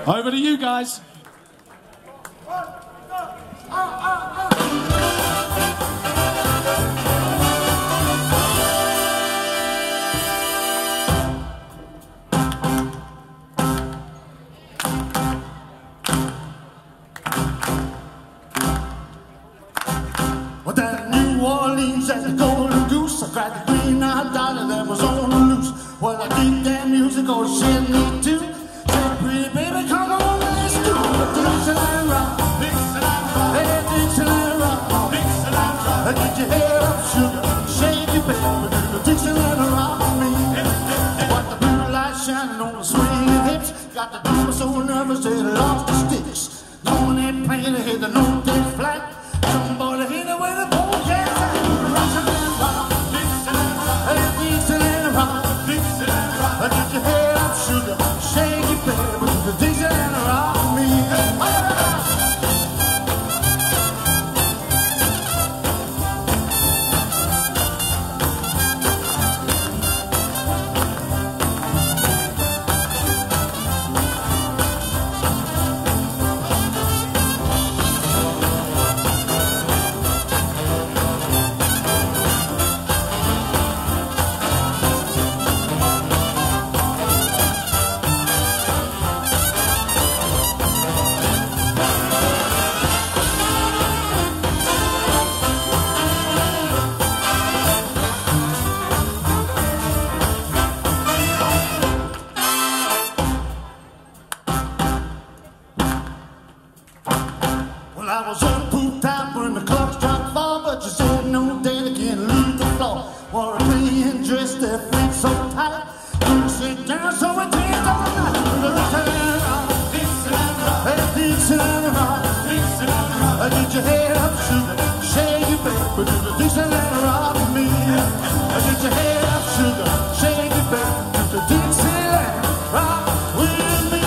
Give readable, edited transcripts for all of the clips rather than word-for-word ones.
Over to you guys. Well, that New Orleans at the Golden Goose, I cried the green eyed dollar that was on the loose. Well, I think that music gonna shed me too. Say, pretty baby, come on, let's do it. Dixieland rock, Dixieland rock, hey, Dixieland rock, Dixieland rock. Get your hair up, sugar, shake your baby, do the Dixieland rock with me. What the blue light shining on the swinging hips, got the drummer so nervous they lost the sticks. Knowing they playing, they hit the note they flat. Somebody hit it with a pole cat. Dixieland rock, Dixieland rock, hey, Dixieland rock, Dixieland rock. Get your head up, sugar, shake it, baby, with the Dixieland rock with me. I was on pool top when the clocks dropped fall, but you said no, Daddy can't leave the floor. Wore a clean dress that fit so tight. Couldn't sit down, so we danced all night. Dixieland rock, Dixieland rock, hey, Dixieland rock, Dixieland rock. Get your head up, sugar, shake it, baby, do the Dixieland rock with me. Get your head up, sugar, shake it, baby, do the Dixieland rock with me.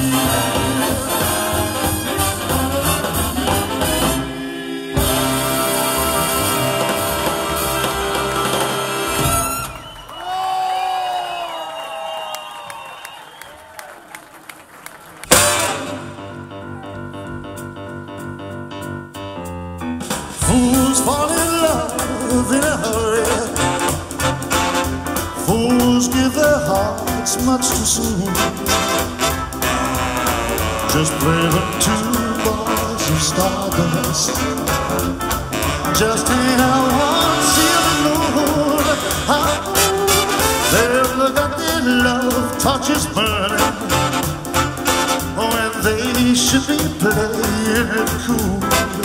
Fools fall in love in a hurry. Fools give their hearts much too soon. Just play them two bars of stardust. Just hang out one silver moon. They've got their love torches burning when they should be playing it cool.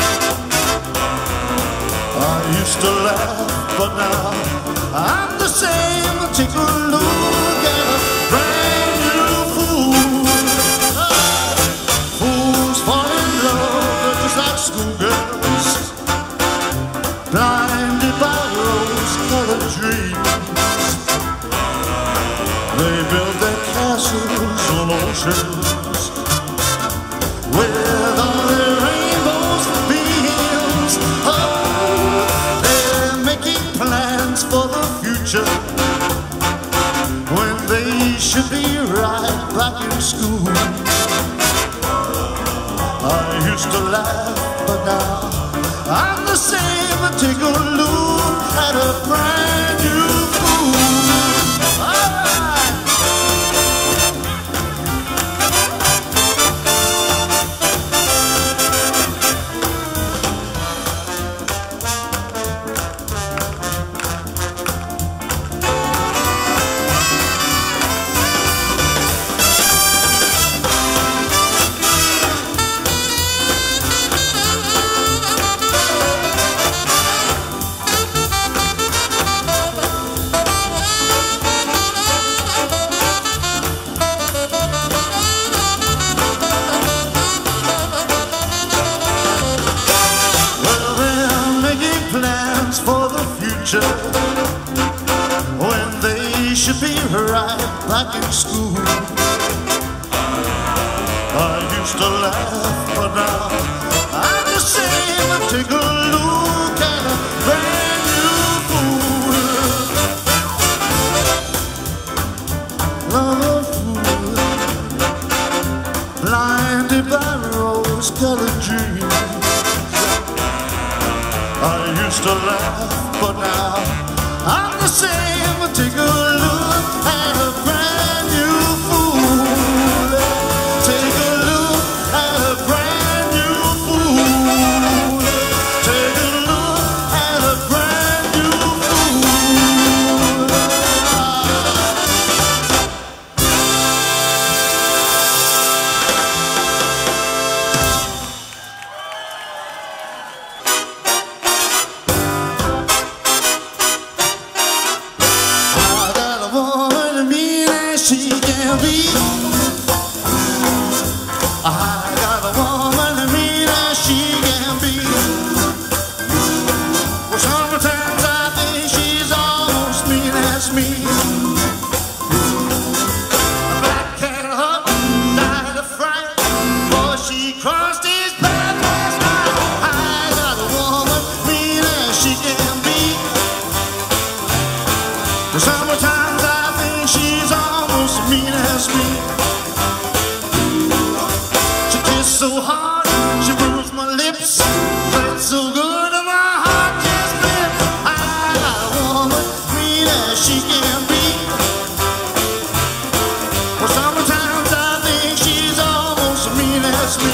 I used to laugh, but now I'm the same. Take a look at a brand new fool. Fools fall in love just like schoolgirls, blinded by rose-colored dreams. They build their castles on oceans with all their rainbows for beams. Plans for the future when they should be right back in school. I used to laugh, but now I'm the same. Take a look at a brand new fool. All right. When they should be right back in school. I used to laugh, but now I'm the same. Take a look at a brand new fool. Love a fool, blind. used to laugh, but now I'm the same. Take a look at a brand new fool. Take a look at a brand new fool. Take a look at a brand new fool. I got a woman mean as she can be. I got a woman mean as she can be. Well, sometimes I think she's almost mean as me. A black cat up, died of fright, for she crossed his path last night. I got a woman mean as she can be. Well, sometimes I think she's almost as mean as me. She kissed so hard, she bruised my lips. Felt so good and my heart just blipped. I got a woman mean as she can be. Well, sometimes I think she's almost as mean as me.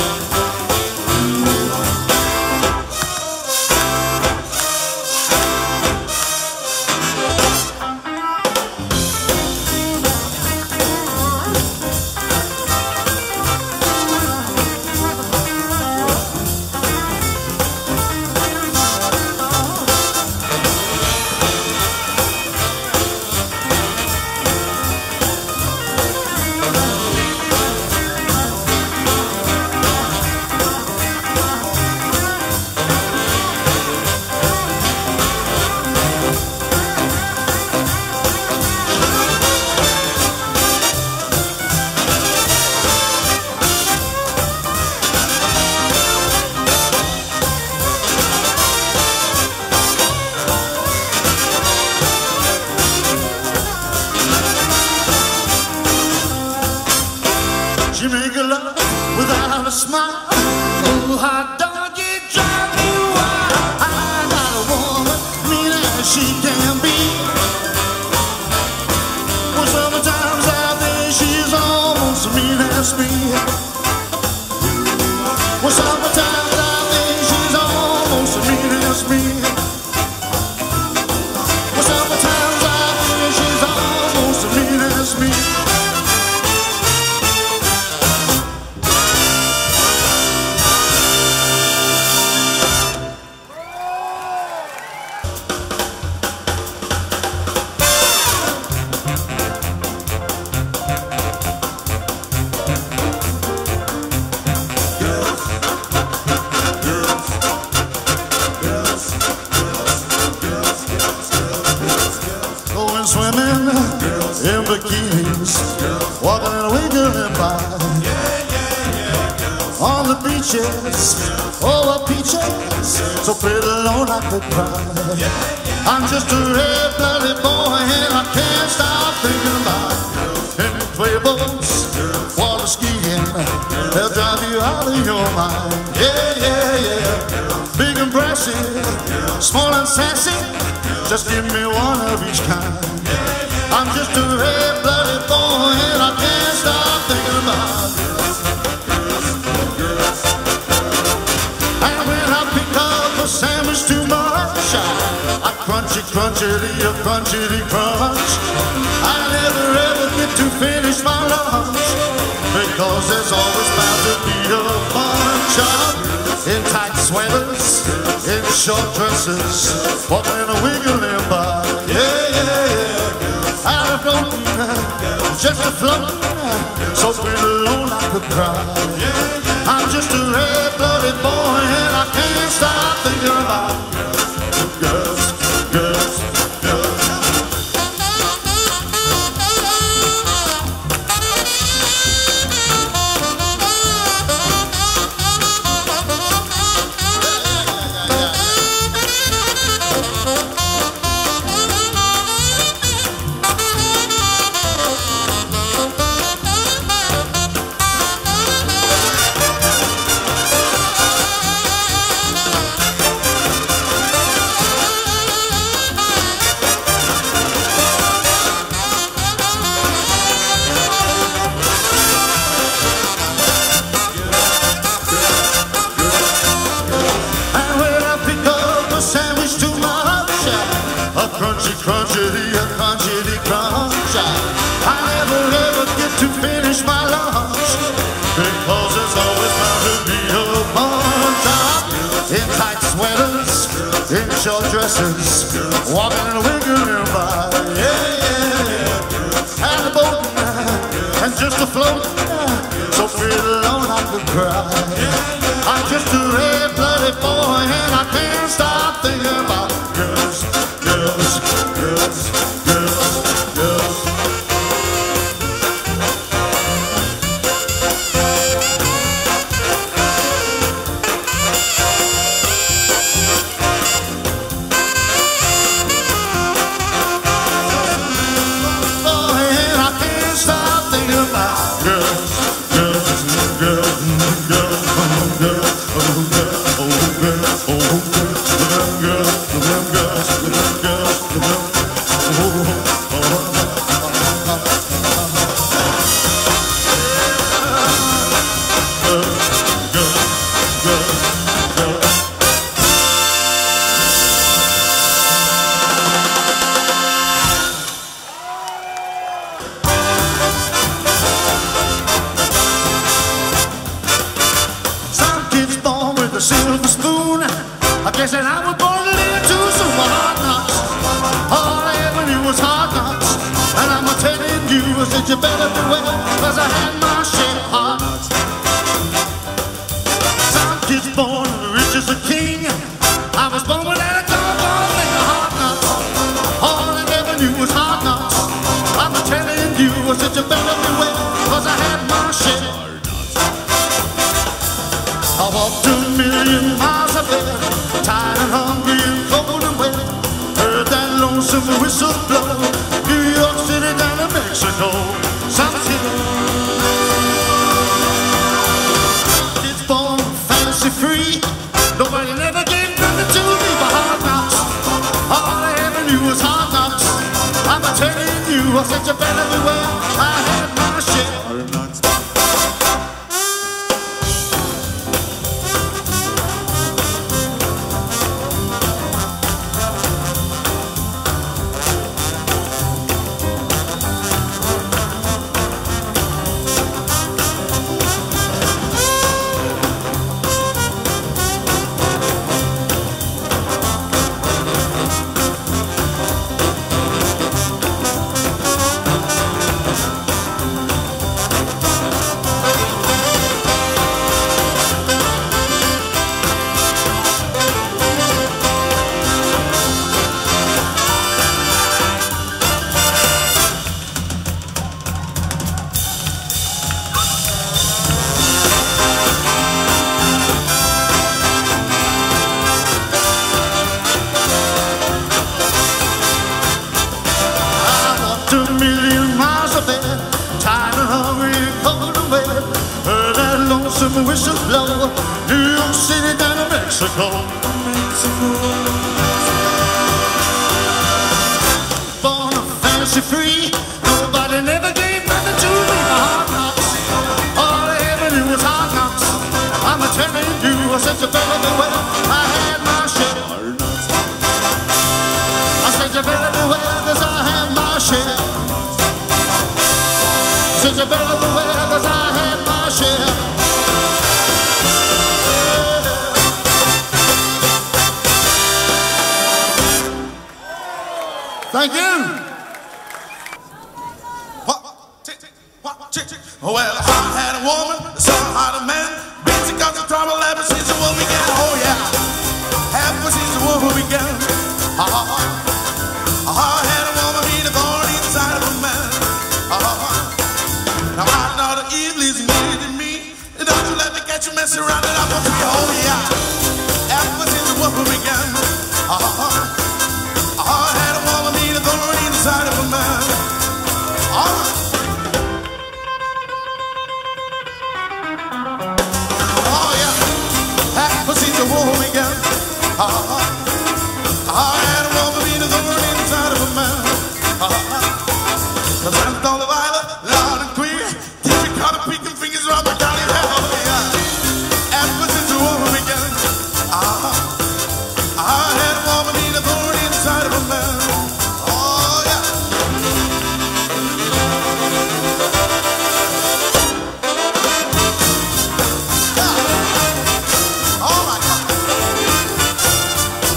She make a love without a smile. Oh, hot dog, it drive me wild. I got a woman mean as she can be. Well, sometimes I think she's almost as mean as me. Well, sometimes I think she's almost as mean as me. Well, sometimes I think she's almost as mean as me. Going swimming in bikinis, walking and wiggling by on the beaches, over peaches, so pretty alone I could cry. I'm just a red-blooded boy and I can't stop thinking about inflatables, water skiing, they'll drive you out of your mind. Yeah, yeah, yeah, big and brassy, small and sassy, just give me one of each kind. I'm just a red-blooded boy and I can't stop thinking about girls. And when I pick up a sandwich too much, I crunchy, crunchity, crunchity, crunch. I never ever get to finish my lunch, because there's always bound to be a bunch of in tight sweaters, in short dresses, walking and wiggling by. Yeah, yeah, yeah. Out of floating, just a floating, so pretty alone I could cry. I'm just a red-blooded boy and I can't stop thinking about girls, girls, girls. short dresses, walking in a wiggling nearby. Yeah, yeah, yeah. And a boat and just a float, so feel alone I could cry. I'm just a red-blooded boy and I can't stop thinking about girls, girls, girls, girls, girls. A silver spoon. I guess that I was born a little too soon for hard knocks. All I ever knew was hard knocks. And I'm telling you, I said you better beware, cause I had my share of hard knocks. Some kids born rich as a king. I was born without a doggone thing of hard knocks. All I ever knew was hard knocks. I'm telling you, I said you better beware, cause I had my share. I walked a million miles up there, tired and hungry and cold and wet. Heard that lonesome whistle blow, New York City down to Mexico. Some kids born fancy free. Nobody never gave nothing to me but hard knocks. All I ever knew was hard knocks. I'm telling you, I said you better beware. I had my share. A million miles up there, tired and hungry and cold and wet. Heard that lonesome whistle blow, New York City down to Mexico. Born a fancy free, nobody never gave nothing to me but hard knocks. All I ever knew was hard knocks. I'm telling you, I said you better beware. I had my share. I said you better beware, cause I had my share. Said you better beware, cause I had my share. Thank you. Well, I had a woman, so I had a man. Busy got the trouble ever since the woman began. Oh yeah, ever since the woman began. I had a woman be the thorn inside of a man. Now I know the evil is needing me. Don't you let me catch you messing around it up with me. Oh yeah, ever since the woman began. I had a woman be the thorn inside of a man. Oh yeah, ever since the woman began. I had a woman be the thorn inside of a man. The man's on the violet, loud and clear. Teach me how to pick and fingers around my county. Oh yeah, ever since the woman began. I had a woman be the thorn inside of a man. Oh yeah. Oh my God.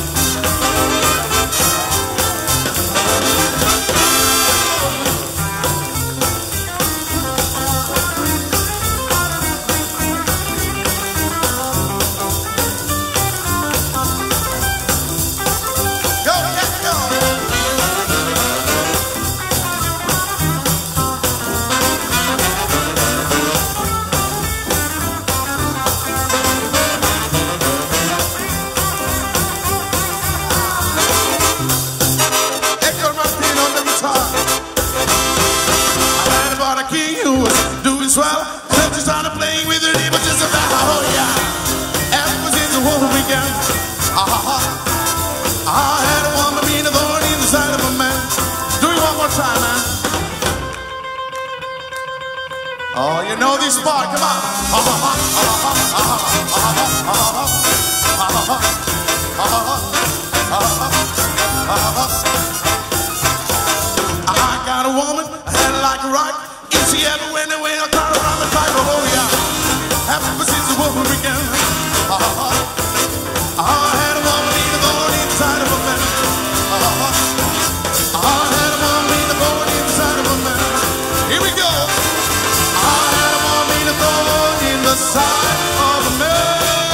doing swell. Then she started playing with her neighbors just about, oh yeah. Ever since the war began, I had a woman being a thorn in the side of a man. Do it one more time, man. Oh, you know this part, come on. I got a woman, I had her like a rock. If she ever went away, I'll turn around the clock. Oh yeah, ever since the war began, I had a woman being a thorn inside of a man. I had a woman being a thorn inside of a man. Here we go. I had a woman being a thorn in the side of a man.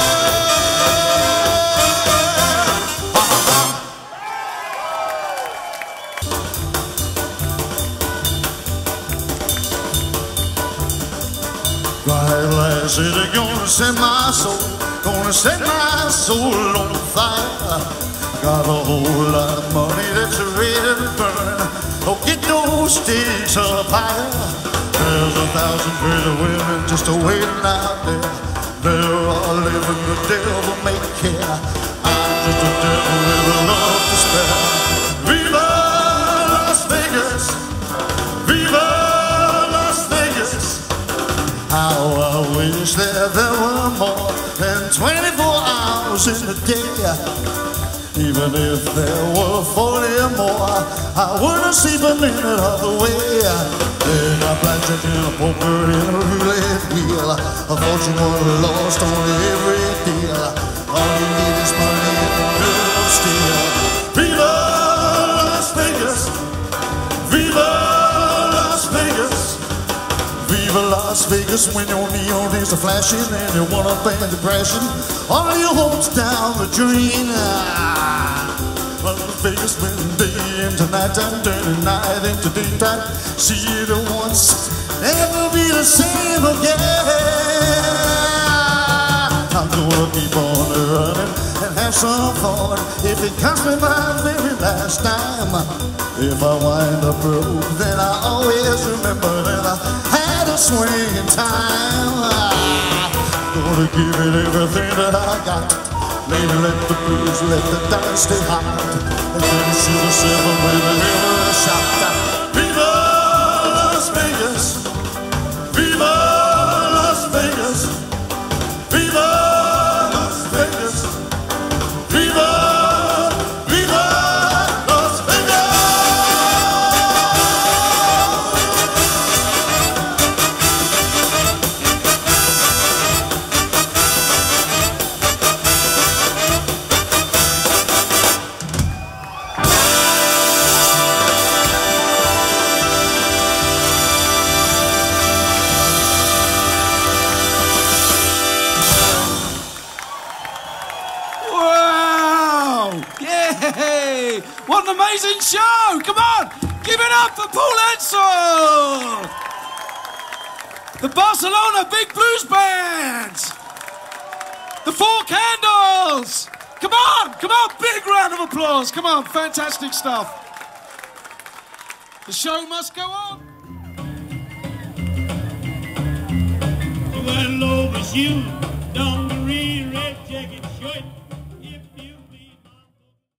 Bright lights are gonna set my soul, gonna set my soul on fire. I got a whole lot of money that's ready to burn. Oh, get those sticks up higher. There's 1,000 pretty women just waiting out there. They're all living the devil may care. I'm just a devil with a love to spare. Viva Las Vegas! Viva Las Vegas! How I wish that there were more than 24 hours in the day. Even if there were 40 more, I wouldn't sleep a minute of the way. They got blackjack and a poker and a roulette wheel, a fortune won lost on every deal. All you need is money and a bill of steel. Viva Las Vegas! Viva Las Vegas! Viva Las Vegas, when your neon is flashing and you want a band depression, all your hopes down the drain. Las Vegas, when day into nighttime, turning night into daytime. See it once, never be the same again. I'm gonna keep on running and have some fun. If it costs me my very last time, if I wind up broke, then I always remember that I had a swinging time. Gonna give it everything that I got. Maybe let the blues, let the dice stay hot, and then shoot yourself with every shot. Viva Las Vegas! Viva Las Vegas! Viva Las Vegas! Viva! Viva Las Vegas! What an amazing show! Come on! Give it up for Paul Ansel! The Barcelona Big Blues Band! The Four Candles! Come on! Big round of applause! Come on, fantastic stuff. The show must go on. You and Lovis, you don't